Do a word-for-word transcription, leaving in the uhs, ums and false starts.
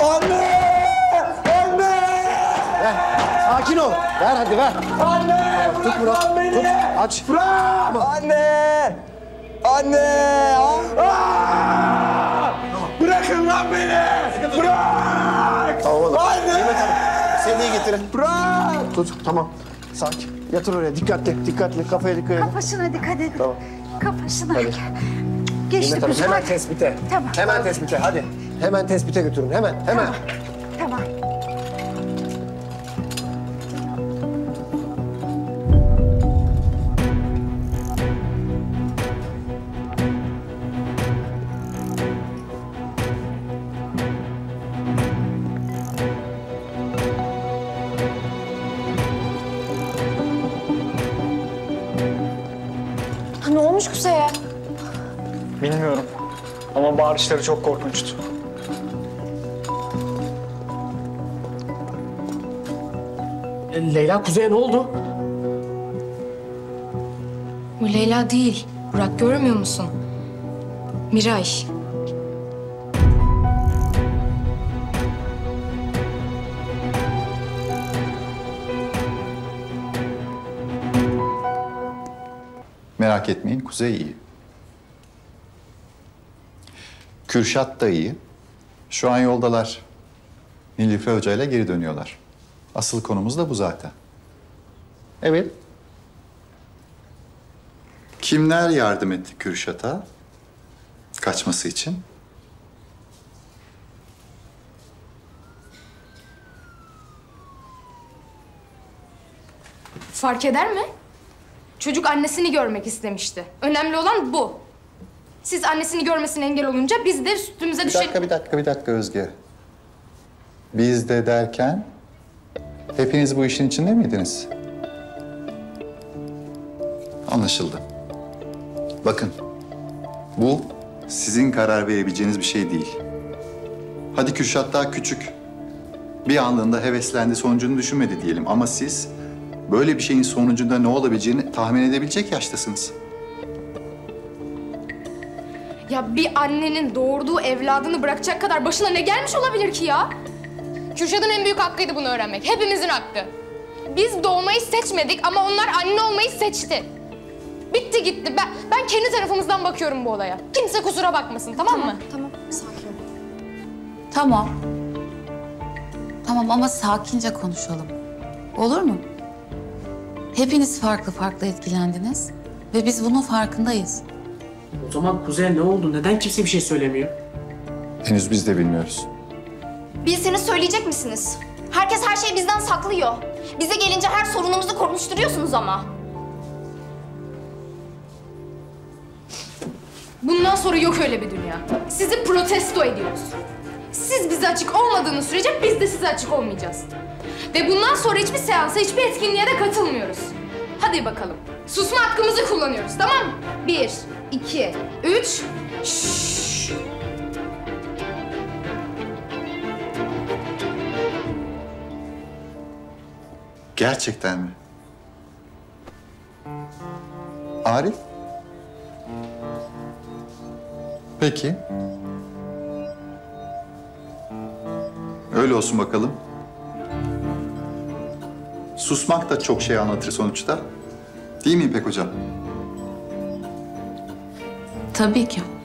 Anne! Anne! Ver. Sakin ol. Ver hadi ver. Anne! Tamam, tut Murat. beni! Tut. Aç. Bırak! Tamam. Anne! Anne! Aa! Bırakın lan beni! Bırak! Tamam oğlum. Anne! Nimet Hanım. Sedyeyi getirin. Bırak! Tut. Tamam. Sakin. Yatır oraya. Dikkatli. Dikkatli. Kafaya dikkat edin. Kafasına dikkat edin. Tamam. Kafasına. Hadi. Geçti Nimet Hanım kuzum. hemen hadi. tespite. Tamam. Hemen tespite. Hadi. Hemen tespite götürün. Hemen. Hemen. Tamam. Ne olmuş Kuzey'e? Bilmiyorum. Ama bağırışları çok korkunçtu. E, Leyla Kuzey'e ne oldu? Bu Leyla değil. Burak görmüyor musun? Miray. Merak etmeyin, Kuzey iyi. Kürşat da iyi. Şu an yoldalar. Nilüfer Hoca ile geri dönüyorlar. Asıl konumuz da bu zaten. Evet. Kimler yardım etti Kürşat'a kaçması için? Fark eder mi? Çocuk annesini görmek istemişti. Önemli olan bu. Siz annesini görmesine engel olunca biz de üstümüze Bir düşen... dakika, bir dakika, bir dakika Özge. Biz de derken hepiniz bu işin içinde miydiniz? Anlaşıldı. Bakın, bu sizin karar verebileceğiniz bir şey değil. Hadi Kürşat daha küçük. Bir anlığında heveslendi, sonucunu düşünmedi diyelim. Ama siz böyle bir şeyin sonucunda ne olabileceğini tahmin edebilecek yaştasınız. Ya bir annenin doğurduğu evladını bırakacak kadar başına ne gelmiş olabilir ki ya? Kürşat'ın en büyük hakkıydı bunu öğrenmek. Hepimizin hakkı. Biz doğmayı seçmedik ama onlar anne olmayı seçti. Bitti gitti. Ben, ben kendi tarafımızdan bakıyorum bu olaya. Kimse kusura bakmasın, tamam mı? Tamam, sakin ol. Tamam. Tamam ama sakince konuşalım. Olur mu? Hepiniz farklı farklı etkilendiniz ve biz bunun farkındayız. O zaman Kuzey'e ne oldu? Neden kimse bir şey söylemiyor? Henüz biz de bilmiyoruz. Bilseniz söyleyecek misiniz? Herkes her şeyi bizden saklıyor. Bize gelince her sorunumuzu konuşturuyorsunuz ama. Bundan sonra yok öyle bir dünya. Sizi protesto ediyoruz. Siz bize açık olmadığınız sürece biz de size açık olmayacağız. Ve bundan sonra hiçbir seansa, hiçbir etkinliğe de katılmıyoruz. Hadi bakalım. Susma hakkımızı kullanıyoruz, tamam mı? Bir, iki, üç. Şşş. Gerçekten mi? Arif? Peki. Öyle olsun bakalım. Susmak da çok şey anlatır sonuçta. Değil mi İpek Hocam? Tabii ki.